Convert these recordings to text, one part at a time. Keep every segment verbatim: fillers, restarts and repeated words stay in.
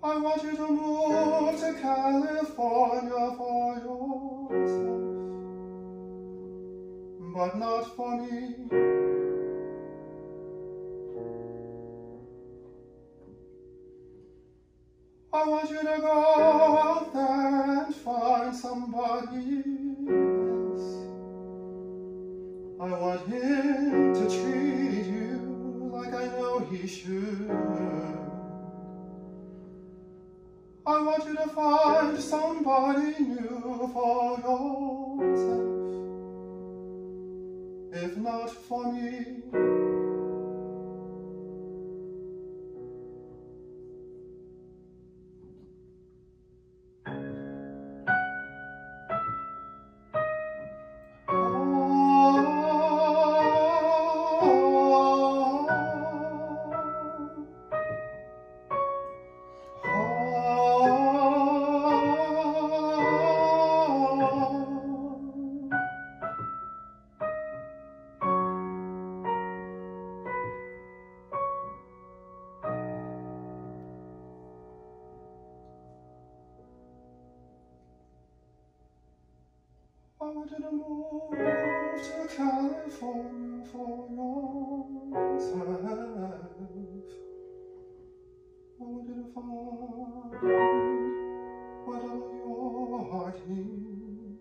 I want you to move to California for yourself, but not for me. I want you to go out there and find somebody else. I want him to treat you like I know he should. I want you to find somebody new for yourself, if not for me. I want you to move to California for yourself. I want you to find whatever your heart needs.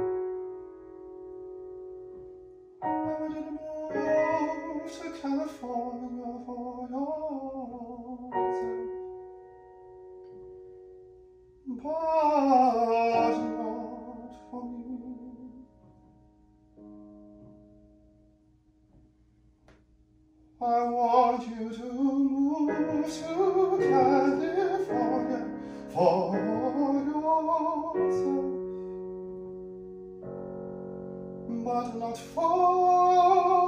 I want you to move to California for yourself, but not for me. I want you to move to California for yourself, but not for